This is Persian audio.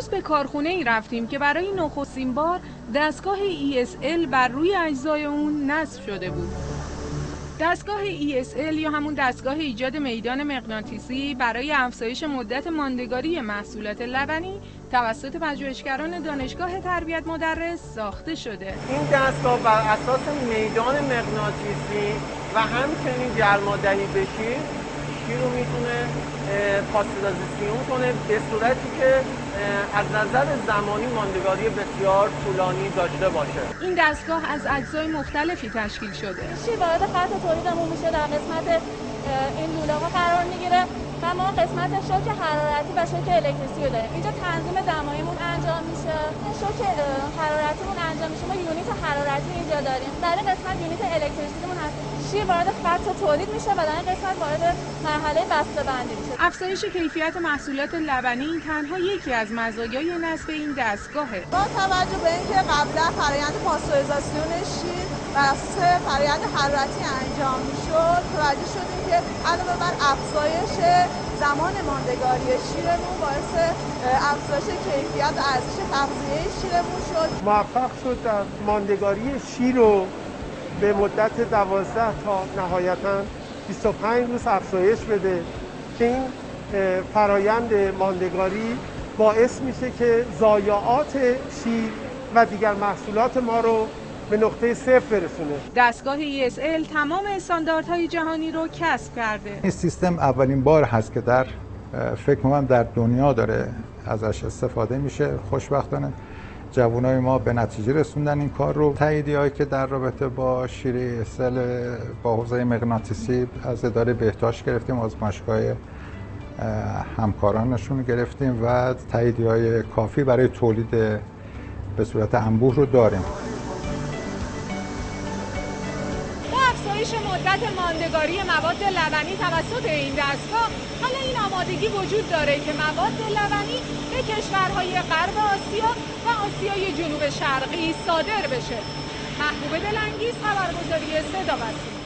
امروز به کارخونه‌ای رفتیم که برای نخستین بار دستگاه ESL بر روی اجزای اون نصب شده بود. دستگاه ESL یا همون دستگاه ایجاد میدان مغناطیسی برای افزایش مدت ماندگاری محصولات لبنی توسط پژوهشگران دانشگاه تربیت مدرس ساخته شده. این دستگاه بر اساس میدان مغناطیسی و همچنین گرمادهی به شیر رو میتونه پاستوریزاسیون کنه به صورتی که از نظر زمانی ماندگاری بسیار طولانی داشته باشه. این دستگاه از اجزای مختلفی تشکیل شده. شیر وارد خط تولیدمون میشه، در قسمت این لوله ها قرار میگیره و ما قسمت شوک حرارتی و شوک الکتریسی رو داریم. اینجا تنظیم دمایمون انجام میشه، شوک حرارتیمون انجام میشه، ما یونیت حرارتی اینجا داریم. در این قسمت یونیت الکتریسیمون هست. شیر وارد خط تولید میشه و در این قسمت وارد مرحله بسته‌بندی میشه. افزایش کیفیت محصولات لبنی تنها یکی از مزایای نصب این دستگاهه. با توجه به اینکه قبلا فرآیند پاستوریزاسیون شیر بر اساس فرآیند حرارتی انجام میشد، توجه شدیم که علاوه بر افزایش زمان ماندگاری شیرمون باعث افزایش کیفیت و ارزش تغذیه شیرمون شد. موفق شد در ماندگاری شیر رو به مدت 12 تا نهایتاً 25 روز افزایش بده که این فرایند ماندگاری باعث میشه که ضایعات شیر و دیگر محصولات ما رو به نقطه صفر برسونه. دستگاه ESL تمام استانداردهای جهانی رو کسب کرده. این سیستم اولین بار هست که در فکر می‌کنم در دنیا داره ازش استفاده میشه. خوشبختانه جوانای ما به نتیجه رسوندن این کار رو. تاییدیهایی که در رابطه با شیر ESL با حوزه مغناطیسی از اداره بهداشت گرفتیم، آزمایشگاه همکارانشون گرفتیم و تاییدیه‌های کافی برای تولید به صورت انبوه رو داریم. افزایش مدت ماندگاری مواد لبنی توسط این دستگاه حالا این آمادگی وجود داره که مواد لبنی به کشورهای غرب آسیا و آسیای جنوب شرقی صادر بشه. محبوب دلانگیز، خبرگزاری صدا و سیما.